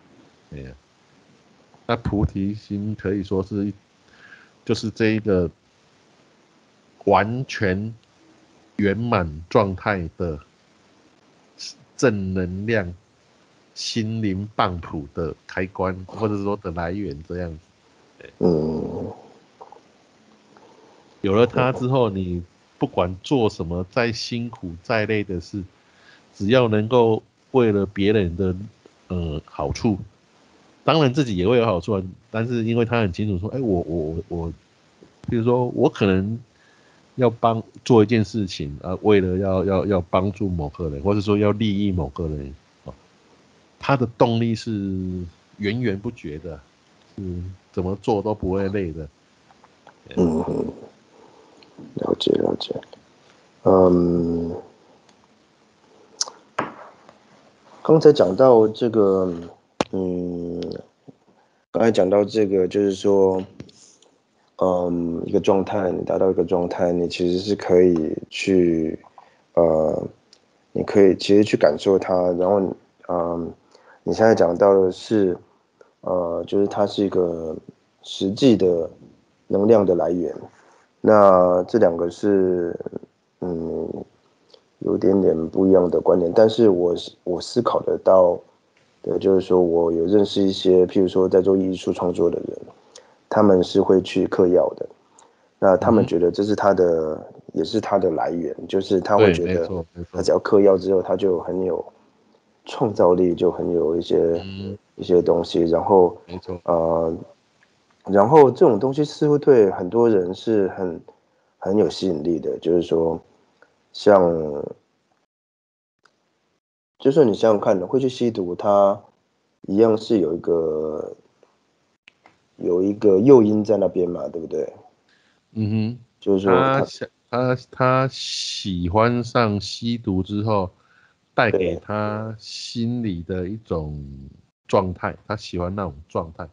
那菩提心可以说是就是这一个完全圆满状态的正能量心灵棒谱的开关，或者说的来源这样子。有了它之后，你不管做什么，再辛苦再累的事，只要能够为了别人的好处，当然自己也会有好处啊。但是因为他很清楚说，我，比如说我可能要做一件事情啊，为了要帮助某个人，或者说要利益某个人，他的动力是源源不绝的，怎么做都不会累的。 了解了解。刚才讲到这个，刚才讲到这个，就是说，一个状态，你达到一个状态，你其实是可以去，你可以其实去感受它，然后，你现在讲到的是，就是它是一个实际的能量的来源，那这两个是，嗯，有点点不一样的观点，但是我思考得到的，就是说我有认识一些，譬如说在做艺术创作的人，他们是会去嗑药的，那他们觉得这是也是他的来源，就是他会对， 觉得没错，没错。 他只要嗑药之后，他就很有创造力，就很有一些东西，然后没错。 呃，然后这种东西似乎对很多人是很有吸引力的，就是说，像就是你想想看，会去吸毒，它一样是有一个诱因在那边嘛，对不对？就是说他喜欢上吸毒之后，带给对， 他心理的一种状态，他喜欢那种状态。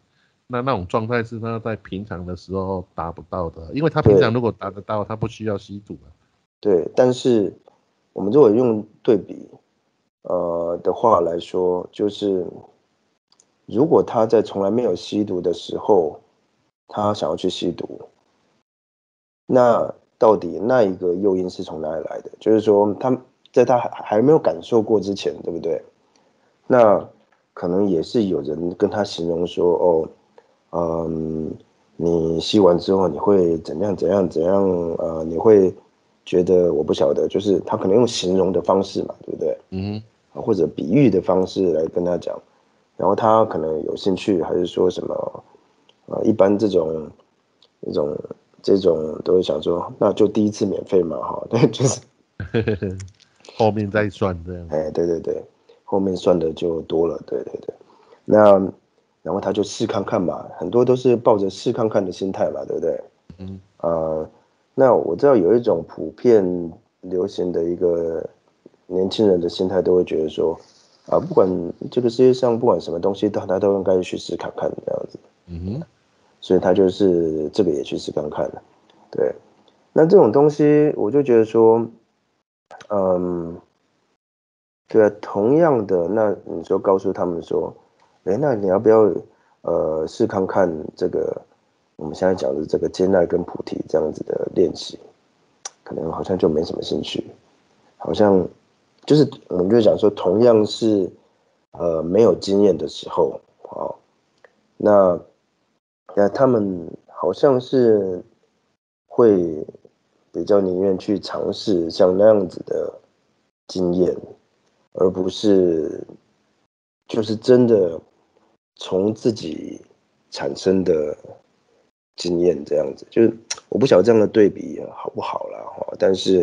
那种状态是他在平常的时候达不到的，因为他平常对如果达得到，他不需要吸毒啊。 对，但是我们如果用对比的话来说，就是如果他在从来没有吸毒的时候，他想要去吸毒，那到底那一个诱因是从哪里来的？就是说，他在他还没有感受过之前，对不对？那可能也是有人跟他形容说，哦，你吸完之后你会怎样怎样怎样，你会觉得我不晓得，就是他可能用形容的方式嘛，对不对？ 嗯或者比喻的方式来跟他讲，然后他可能有兴趣，还是说什么，一般这种这种都会想说，那就第一次免费嘛，哈，对，就是， 哼，后面再算这样。 哎，对对对，后面算的就多了，对对对，那然后他就试看看嘛，很多都是抱着试看看的心态嘛，对不对？ 嗯呃，那我知道有一种普遍流行的一个年轻人的心态，都会觉得说，不管这个世界上不管什么东西，他都应该去试看看这样子， 嗯哼， 所以他就是这个也去试看看了。对，那这种东西我就觉得说，嗯，对啊，同样的，那你就告诉他们说，哎，那你要不要试看看这个我们现在讲的这个接纳跟菩提这样子的练习，可能好像就没什么兴趣，好像就是我们就讲说，同样是没有经验的时候，哦，那他们好像是会比较宁愿去尝试像那样子的经验，而不是就是真的从自己产生的经验这样子。就是我不晓得这样的对比好不好啦，哈，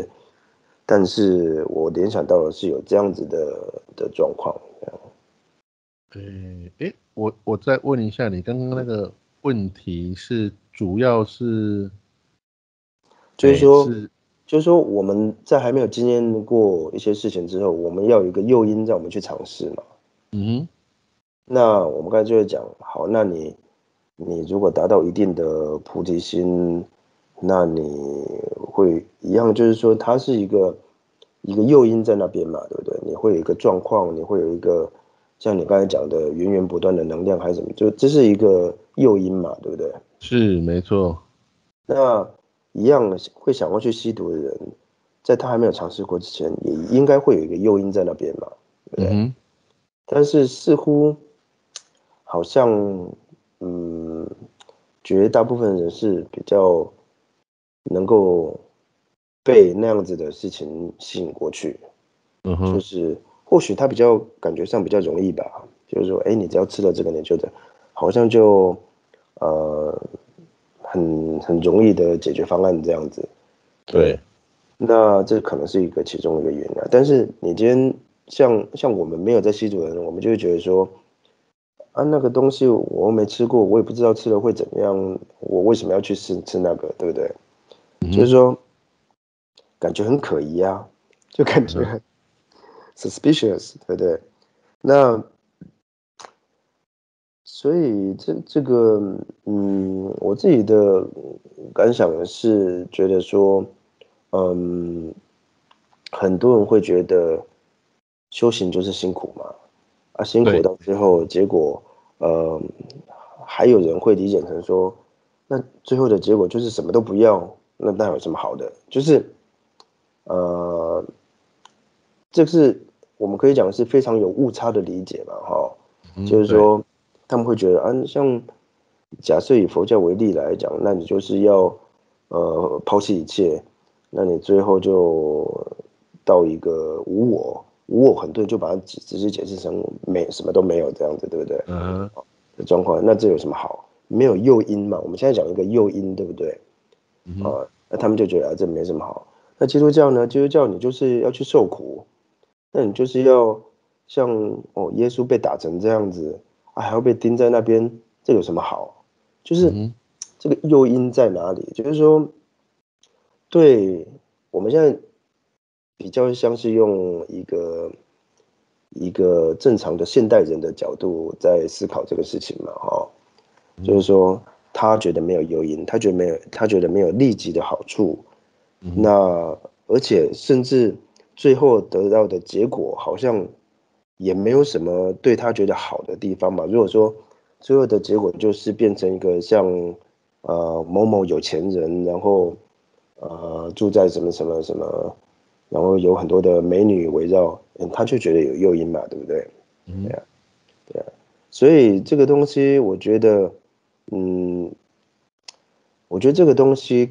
但是我联想到的是有这样子的状况， 我再问一下，你刚刚那个问题是主要是， 就是说， 是， 就是说我们在还没有经验过一些事情之后，我们要有一个诱因让我们去尝试嘛。 嗯那我们刚才就会讲，好，那你如果达到一定的菩提心，那你会一样，就是说它是一个诱因在那边嘛，对不对？你会有一个状况，你会有一个像你刚才讲的源源不断的能量还是什么，就这是一个诱因嘛，对不对？ 是没错。 那一样会想要去吸毒的人，在他还没有尝试过之前，也应该会有一个诱因在那边嘛，对不对？ 嗯哼， 但是似乎好像，嗯，绝大部分人是比较能够被那样子的事情吸引过去， 嗯哼， 就是或许他比较感觉上比较容易吧，就是说，哎，你只要吃了这个，你就的，好像就呃很容易的解决方案这样子，对。 对， 那这可能是一个其中一个原因啊。但是你今天像我们没有在吸毒的人，我们就会觉得说，那个东西我又没吃过，我也不知道吃了会怎么样，我为什么要去吃那个，对不对？ 嗯哼， 就是说感觉很可疑啊，就感嗯哼， 觉很 suspicious，对不对？那所以这个，我自己的感想是觉得说，嗯，很多人会觉得修行就是辛苦嘛，辛苦对， 到最后结果，呃，还有人会理解成说，那最后的结果就是什么都不要，那有什么好的？就是呃，这是我们可以讲是非常有误差的理解嘛，哈， 嗯，对， 就是说他们会觉得，像假设以佛教为例来讲，那你就是要抛弃一切，那你最后就到一个无我，无我很多人就把它直接解释成没什么都没有这样子，对不对？ 嗯哼， 的状况，那这有什么好？没有诱因嘛？我们现在讲一个诱因，对不对？ 嗯哼， 那他们就觉得这没什么好。那基督教呢？基督教你就是要去受苦，那你就是要像耶稣被打成这样子还要被钉在那边，这有什么好？就是嗯哼， 这个诱因在哪里？就是说，对我们现在比较像是用一个正常的现代人的角度在思考这个事情嘛，哈。 就是说他觉得没有诱因，他觉得没有立即的好处，那而且甚至最后得到的结果好像也没有什么对他觉得好的地方嘛。如果说最后的结果就是变成一个像某某有钱人，然后住在什么什么什么，然后有很多的美女围绕，他就觉得有诱因嘛，对不对？对啊，对啊，所以这个东西，嗯，我觉得这个东西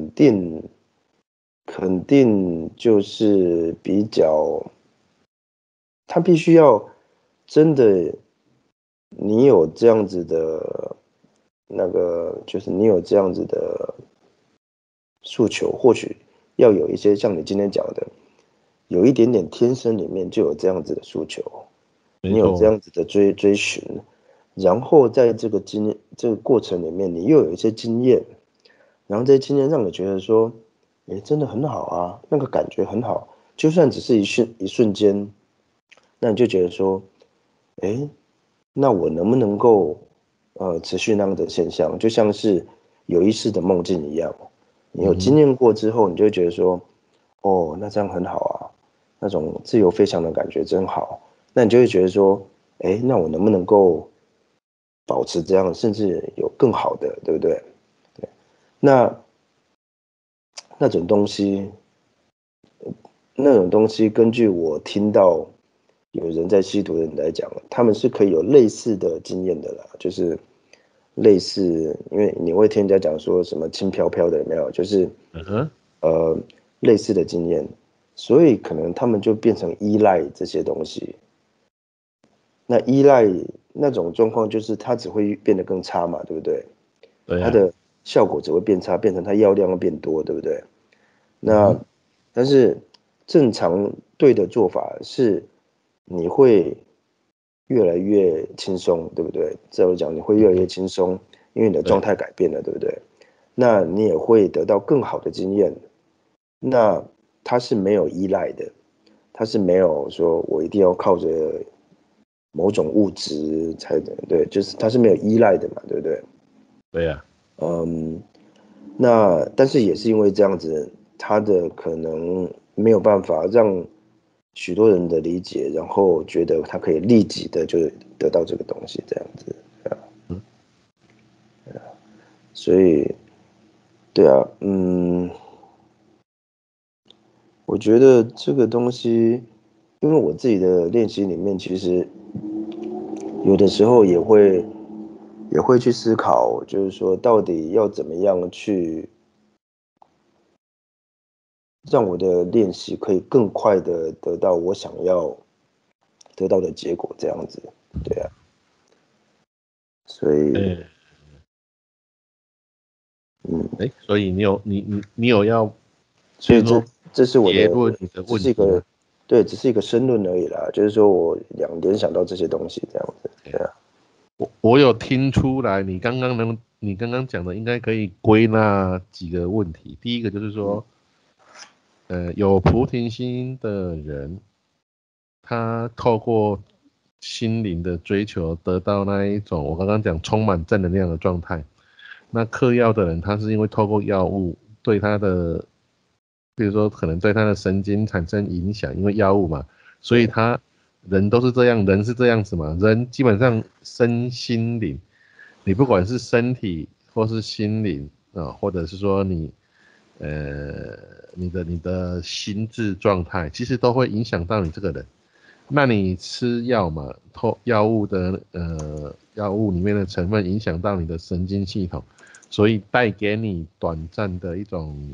肯定就是比较，他必须要真的，你有这样子的那个，就是你有这样子的诉求，或许要有一些像你今天讲的，有一点点天生里面就有这样子的诉求，你有这没错， 样子的追寻，然后在这个过程里面，你又有一些经验，然后这些经验让你觉得说，诶，真的很好啊，那个感觉很好，就算只是一瞬间，那你就觉得说，诶，那我能不能够持续那样的现象，就像是有意识的梦境一样，你有经验过之后，你就会觉得说，哦，那这样很好啊，那种自由飞翔的感觉真好，那你就会觉得说，诶，那我能不能够保持这样，甚至有更好的，对不对？对，那那种东西，那种东西，根据我听到有人在吸毒的人来讲，他们是可以有类似的经验的啦，就是类似，因为你会听人家讲说什么轻飘飘的，有没有？就是嗯哼， 呃类似的经验，所以可能他们就变成依赖这些东西。那依赖那种状况，就是它只会变得更差嘛，对不对？ 对呀、 它的效果只会变差，变成它药量会变多，对不对？那嗯哼， 但是正常对的做法是，你会越来越轻松，对不对？这我讲你会越来越轻松，因为你的状对， 态改变了，对不对？那你也会得到更好的经验。那它是没有依赖的，它是没有说我一定要靠着某种物质才能，对，就是它是没有依赖的嘛，对不对？ 对呀、 嗯，那但是也是因为这样子，他的可能没有办法让许多人的理解，然后觉得他可以立即的就得到这个东西，这样子， 嗯， 所以对啊，我觉得这个东西，因为我自己的练习里面，其实有的时候也会去思考，就是说到底要怎么样去让我的练习可以更快的得到我想要得到的结果，这样子，对啊，所以， 哎嗯， 哎，所以你有要，比所以这如说这是我的， 结论你的只是一个， 问题吗？ 对，只是一个申论而已啦，就是说我联想到这些东西这样子，对啊， 我有听出来，你刚刚讲的应该可以归纳几个问题。第一个就是说，有菩提心的人，他透过心灵的追求，得到那一种我刚刚讲充满正能量的状态。那嗑药的人，他是因为透过药物对他的，比如说可能对他的神经产生影响，因为药物嘛，所以对， 人都是这样，人是这样子嘛，人基本上身心灵，你不管是身体或是心灵啊，或者是说呃你的心智状态，其实都会影响到你这个人。那你吃药嘛，药物里面的成分影响到你的神经系统，所以带给你短暂的一种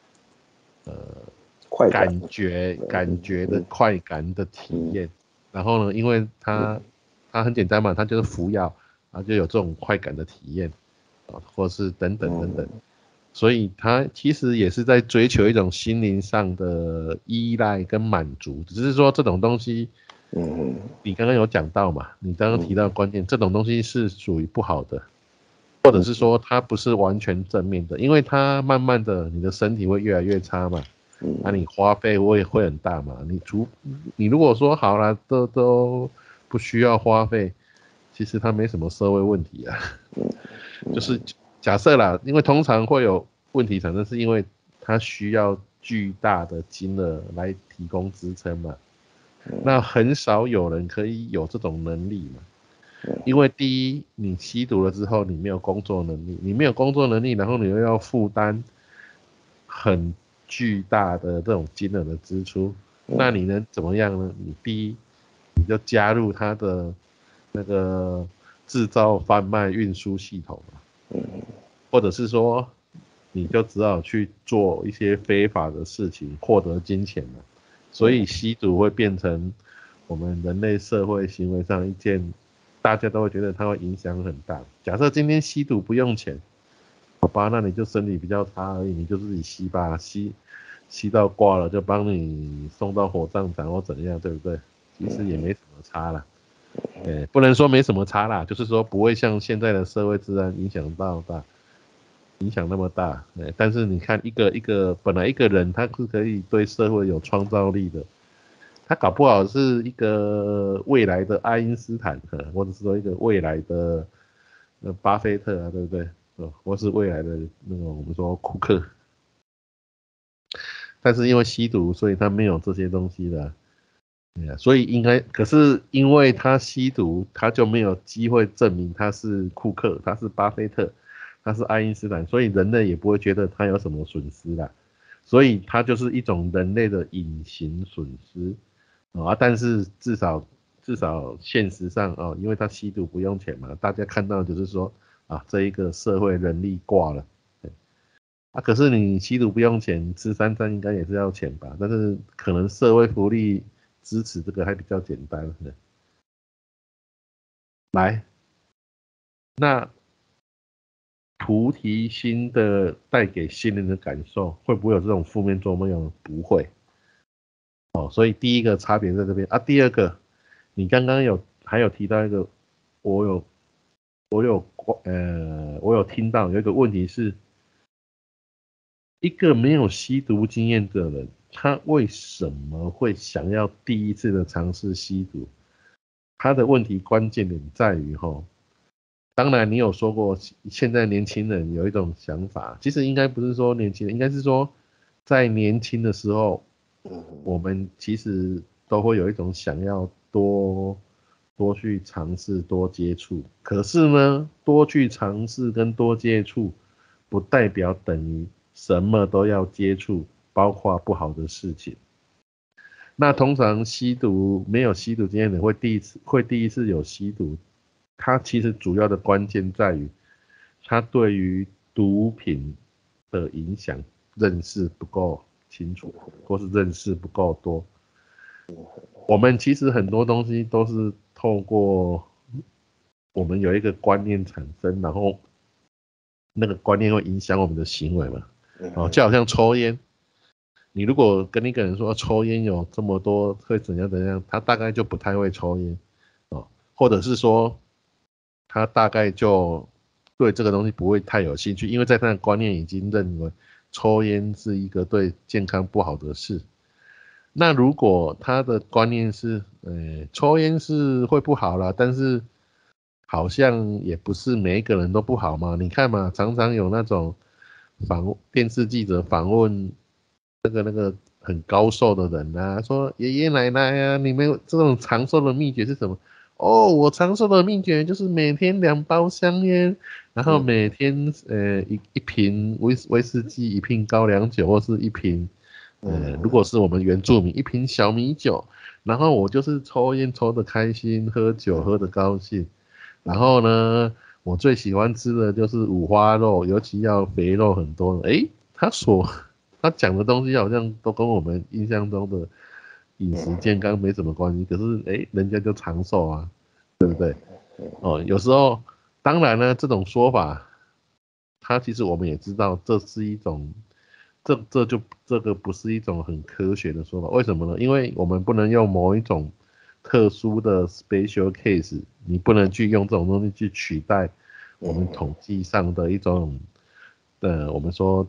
快感， 感觉的快感的体嗯验。然后呢，因为它很简单嘛，它就是服药，然后就有这种快感的体验啊，或是等等等等。 嗯所以它其实也是在追求一种心灵上的依赖跟满足，只是说这种东西， 嗯你刚刚有讲到嘛，你刚刚提到嗯的关键，这种东西是属于不好的，或者是说它不是完全正面的，因为它慢慢的你的身体会越来越差嘛，那、 嗯你花费会很大嘛，你如果说好了都不需要花费，其实它没什么社会问题啊， 就是假设啦，因为通常会有问题产生，是因为它需要巨大的金额来提供支撑嘛。那很少有人可以有这种能力嘛。因为第一，你吸毒了之后，你没有工作能力，你没有工作能力，然后你又要负担很巨大的这种金额的支出，那你能怎么样呢？你第一，你就加入他的那个制造、贩卖、运输系统嘛，或者是说，你就只好去做一些非法的事情，获得金钱嘛。所以吸毒会变成我们人类社会行为上一件大家都会觉得它会影响很大。假设今天吸毒不用钱，好吧，那你就身体比较差而已，你就自己吸吧，吸到挂了就帮你送到火葬场或怎样，对不对？其实也没什么差啦，不能说没什么差啦，就是说不会像现在的社会治安影响那么大，但是你看本来一个人他是可以对社会有创造力的，他搞不好是一个未来的爱因斯坦，或者是说一个未来的巴菲特啊，对不对？或是未来的那种我们说库克，但是因为吸毒，所以他没有这些东西的，所以可是因为他吸毒，他就没有机会证明他是库克，他是巴菲特，他是爱因斯坦，所以人类也不会觉得他有什么损失啦，所以他就是一种人类的隐形损失但是至少现实上因为他吸毒不用钱嘛，大家看到就是说这一个社会人力挂了。可是你吸毒不用钱，吃三餐应该也是要钱吧？但是可能社会福利支持这个还比较简单。来，那菩提心的带给心灵的感受，会不会有这种负面作用？不会。所以第一个差别在这边第二个，你刚刚还有提到一个，我有我有听到有一个问题是，一个没有吸毒经验的人，他为什么会想要第一次的尝试吸毒？他的问题关键点在于当然你有说过，现在年轻人有一种想法，其实应该不是说年轻人，应该是说在年轻的时候，我们其实都会有一种想要多去尝试、多接触。可是呢，多去尝试跟多接触，不代表等于什么都要接触，包括不好的事情。那通常没有吸毒经验的人会第一次有吸毒，它其实主要的关键在于他对于毒品的影响认识不够清楚，或是认识不够多。我们其实很多东西都是透过我们有一个观念产生，然后那个观念会影响我们的行为嘛。就好像抽烟，你如果跟一个人说抽烟有这么多会怎样，他大概就不太会抽烟或者是说他大概就对这个东西不会太有兴趣，因为在他的观念已经认为抽烟是一个对健康不好的事。那如果他的观念是，抽烟是会不好啦，但是好像也不是每一个人都不好嘛。你看嘛，常常有那种电视记者访问那个很高寿的人啊，说爷爷奶奶啊，你们这种长寿的秘诀是什么？我长寿的秘诀就是每天2包香烟，然后每天一瓶威士忌，一瓶高粱酒，或是一瓶如果是我们原住民，一瓶小米酒，然后我就是抽烟抽得开心，喝酒喝得高兴，然后呢，我最喜欢吃的就是五花肉，尤其要肥肉很多。他讲的东西好像都跟我们印象中的饮食健康没什么关系，可是人家就长寿啊，对不对？有时候当然呢，这种说法，其实我们也知道，这是一种，这个不是一种很科学的说法。为什么呢？因为我们不能用某一种特殊的 special case，你不能去用这种东西去取代我们统计上的一种我们说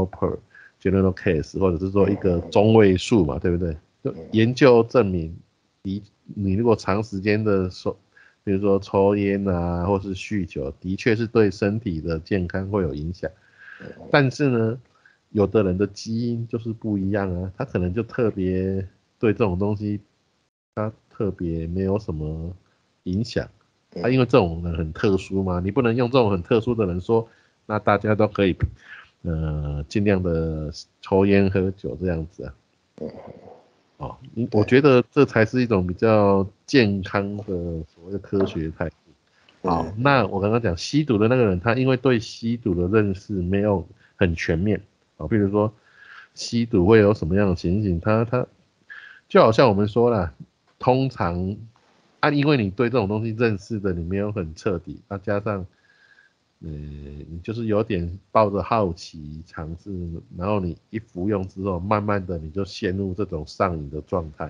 general case， 或者是说一个中位数嘛，对不对？研究证明，你如果长时间的比如说抽烟啊，或是酗酒，的确是对身体的健康会有影响。但是呢，有的人的基因就是不一样啊，他可能就特别对这种东西，他特别没有什么影响。因为这种人很特殊嘛，你不能用这种很特殊的人说，那大家都可以，尽量的抽烟喝酒这样子啊。我觉得这才是一种比较健康的所谓的科学态度。好，那我刚刚讲吸毒的那个人，他因为对吸毒的认识没有很全面，比如说吸毒会有什么样的情形，他就好像我们说了，通常因为你对这种东西认识的你没有很彻底，加上你就是有点抱着好奇尝试，然后你一服用之后，慢慢的你就陷入这种上瘾的状态。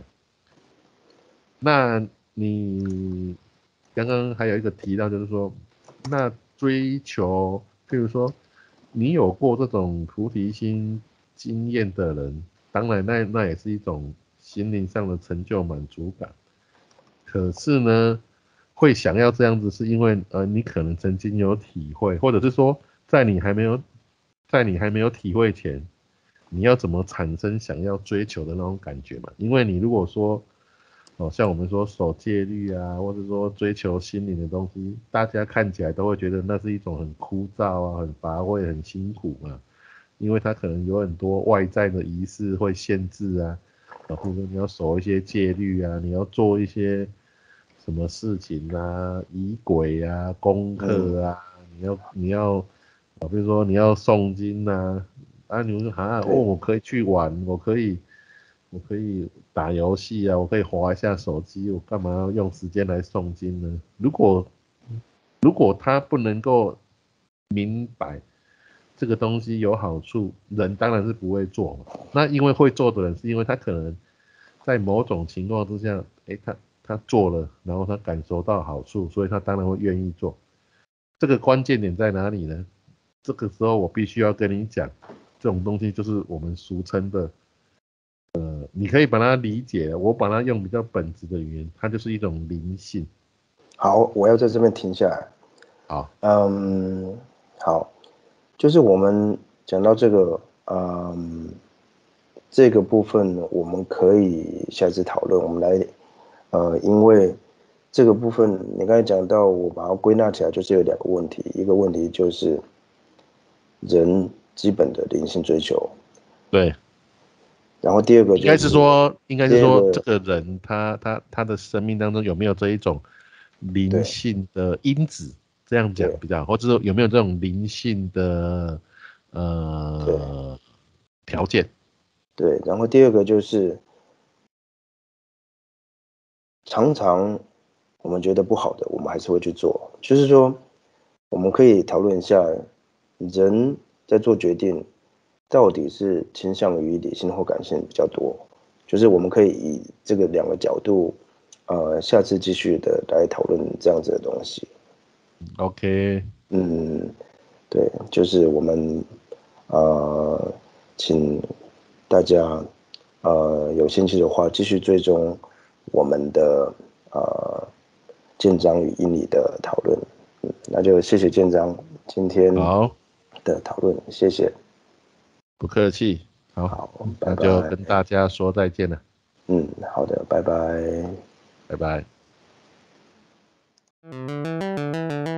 那你刚刚还有一个提到，就是说，那追求，譬如说，你有过这种菩提心经验的人，当然那也是一种心灵上的成就满足感。可是呢，会想要这样子，是因为你可能曾经有体会，或者是说，在你还没有体会前，你要怎么产生想要追求的那种感觉嘛？因为你如果说像我们说守戒律啊，或者说追求心灵的东西，大家看起来都会觉得那是一种很枯燥啊、很乏味、很辛苦嘛，因为它可能有很多外在的仪式会限制啊，比如说你要守一些戒律啊，你要做一些什么事情啊、仪轨啊、功课啊，你要比如说你要诵经啊，你说我可以去玩，我可以打游戏啊，我可以滑一下手机，我干嘛要用时间来诵经呢？如果他不能够明白这个东西有好处，人当然是不会做嘛。那因为会做的人，是因为他可能在某种情况之下，他做了，然后他感受到好处，所以他当然会愿意做。这个关键点在哪里呢？这个时候我必须要跟你讲，这种东西就是我们俗称的。你可以把它理解，我把它用比较本质的语言，它就是一种灵性。 好，我要在这边停下来。 好， 好，就是我们讲到这个，这个部分我们可以下次讨论。我们来，因为这个部分你刚才讲到，我把它归纳起来，就是有两个问题，一个问题就是人基本的灵性追求， 对， 然后第二个应该就是是说，这第二个个人他的生命当中有没有这一种灵对性的因子？这样讲对比较好，或者说有没有这种灵性的对条件？ 对，然后第二个就是常常我们觉得不好的，我们还是会去做，就是说我们可以讨论一下，人在做决定到底是倾向于理性或感性比较多，就是我们可以以这个两个角度，下次继续的来讨论这样子的东西。 OK， 嗯，对，就是我们请大家有兴趣的话，继续追踪我们的建章与英理的讨论。那就谢谢建章今天好， 的讨论，谢谢。 不客气，好， 好，拜那就跟拜。 大家说再见了， 好的，拜拜。 拜拜。